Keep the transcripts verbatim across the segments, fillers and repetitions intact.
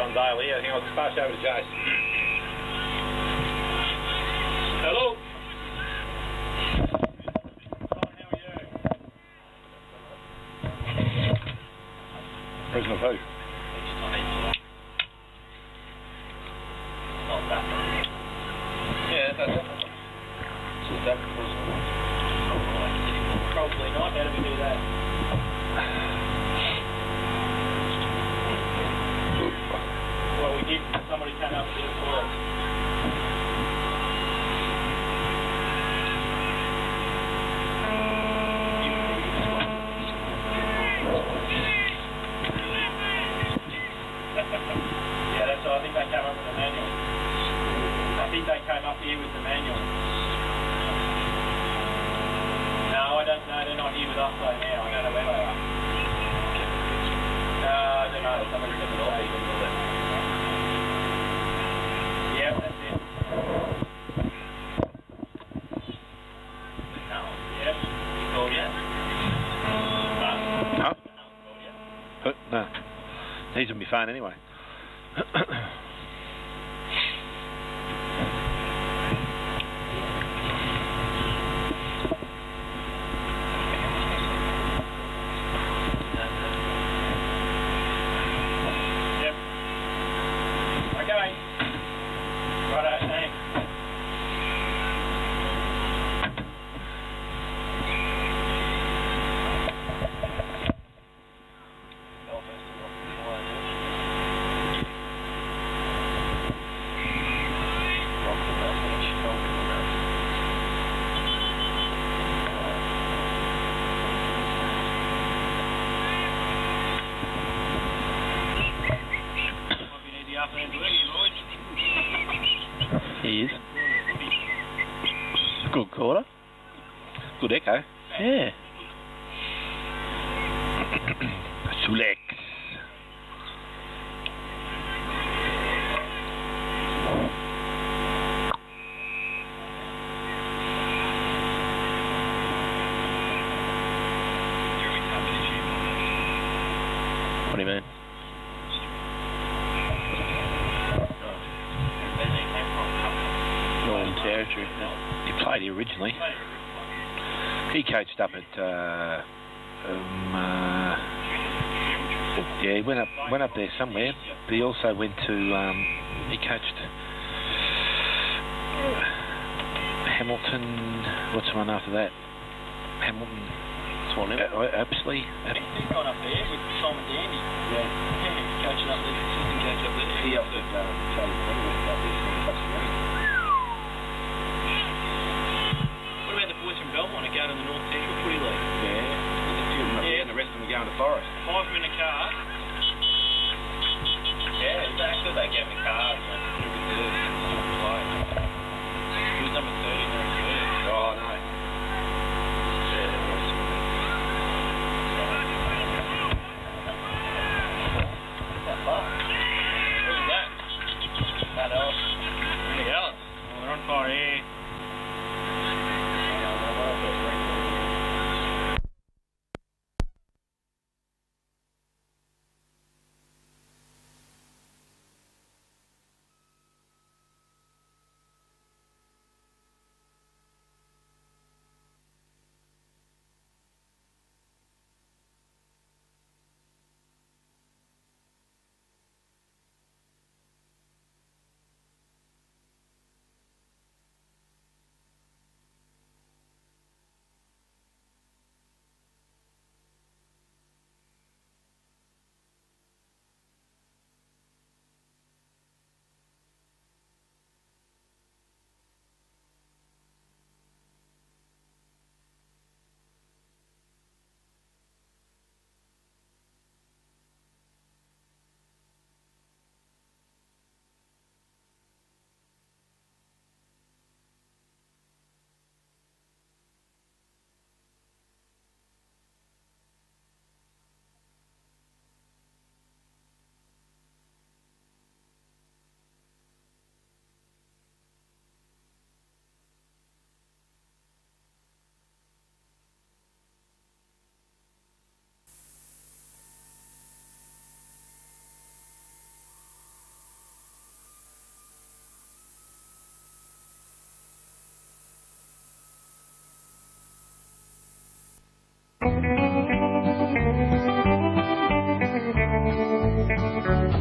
John Dale here. Hang on, let's pass over to Jace. Hello. Prisoner of who? Not that. Yeah, that's it. So that was probably not. How do we do that? Well, we did. Somebody came up and did it for us. Yeah, that's all. I think they came up with the manual. I think they came up here with the manual. No, I don't know. They're not here with us though now. I don't know where they are. No, I don't know. Somebody said it all. Yeah, that's it. No, yeah. You called yet? No. Huh? No. He's on my phone anyway. Yep. Okay. Righto, thanks. He is. Good quarter. Good echo. Yeah. Sulex. What do you mean? Northern Territory. He played here originally. He coached up at uh, um, uh, yeah, he went up went up there somewhere, but he also went to um, he coached Hamilton. What's the one after that? Hamilton. Swan uh, Apsley. He's gone up there with Simon Dandy. Yeah. Yeah, coaching up there, assistant coach up there. He up there, Charlie Penrith up there. What about the boys from Belmont are going to the North Central Footy League? Yeah. There's a few of them up there, and the rest of them are going to Forest. Five of them in a car. Yeah, exactly. They get in the car and went through with the play. He was number thirty in the reserve. Oh, no. What was that? That else.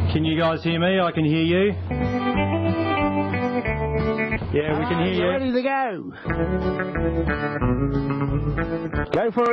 Can you guys hear me? I can hear you. Yeah, we can hear you. Ready to go. Go for it.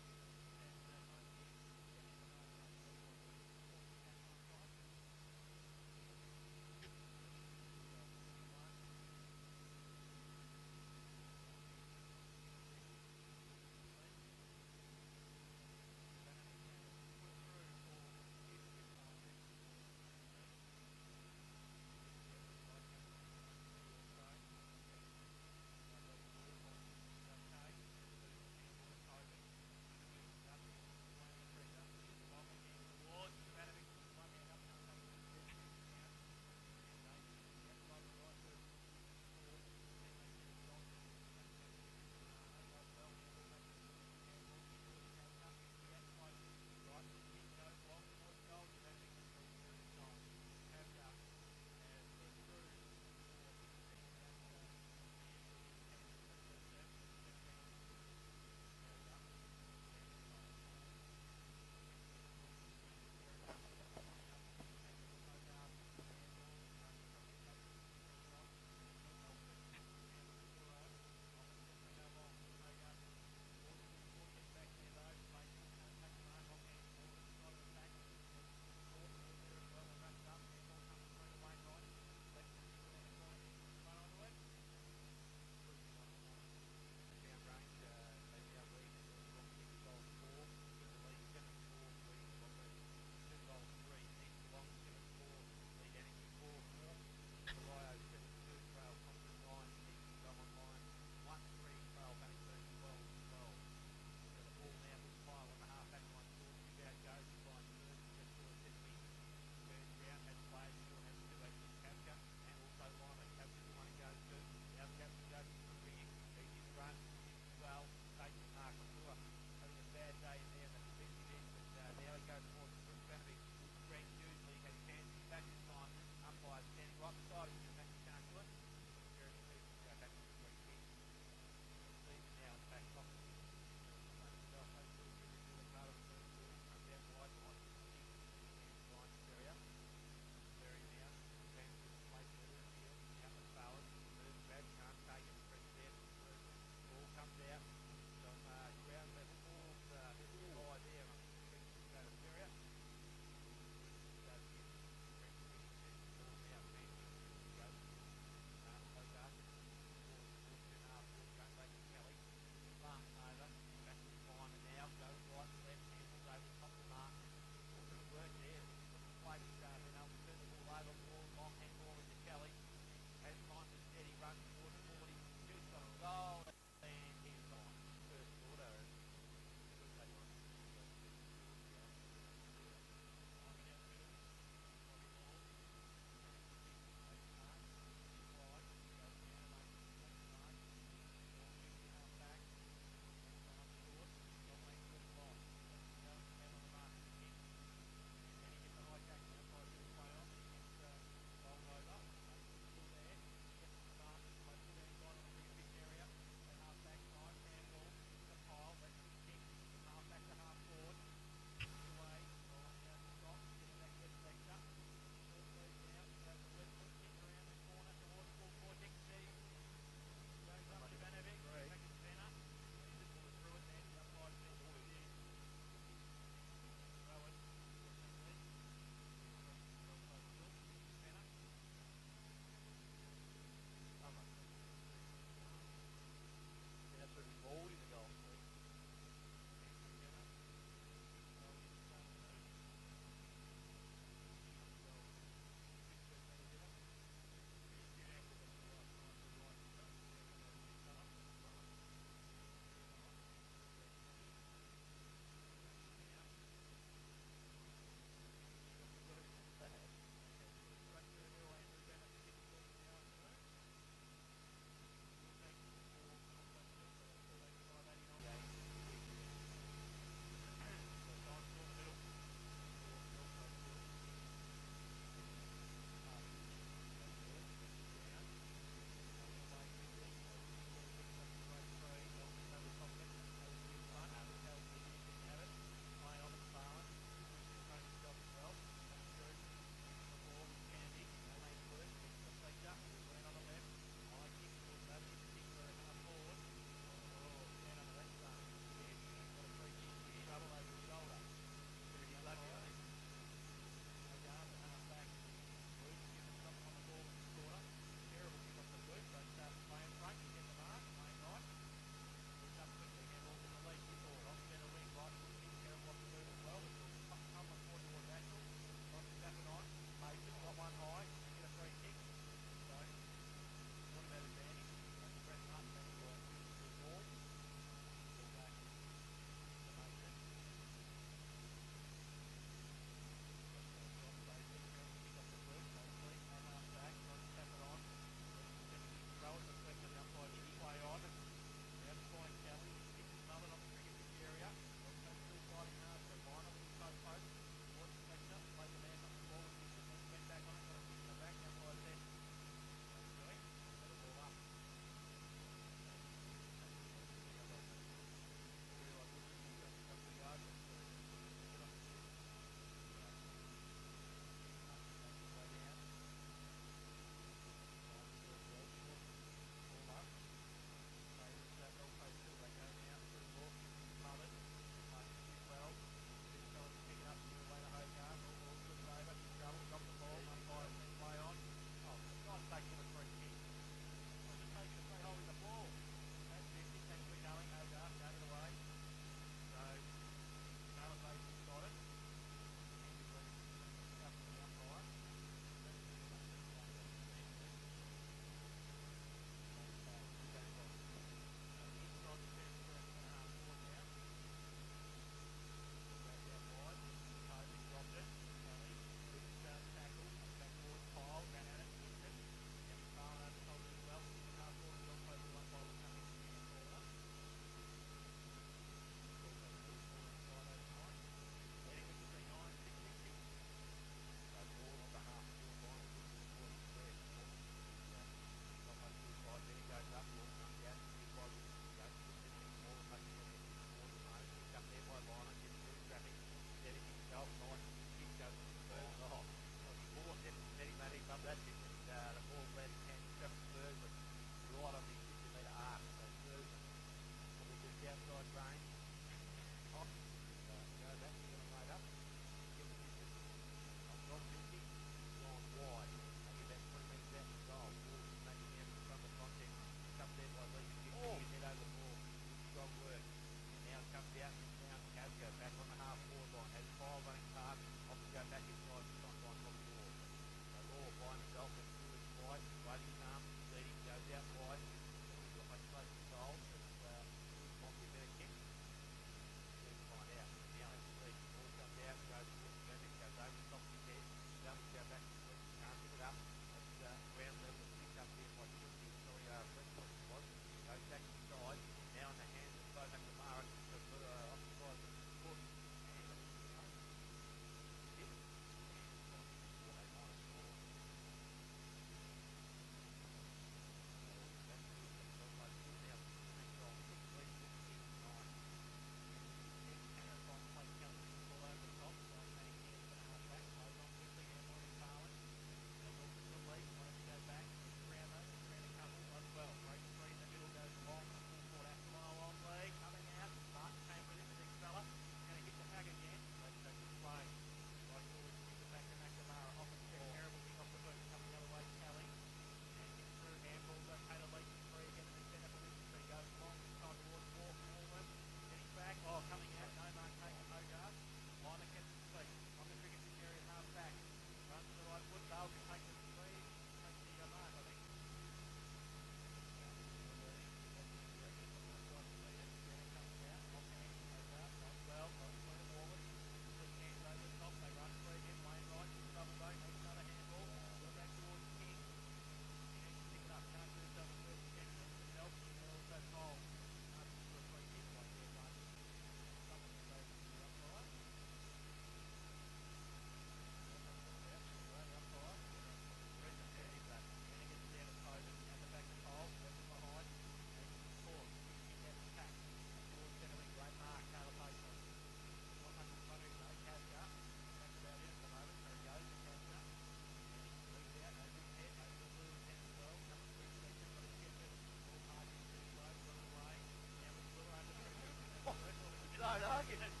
like it.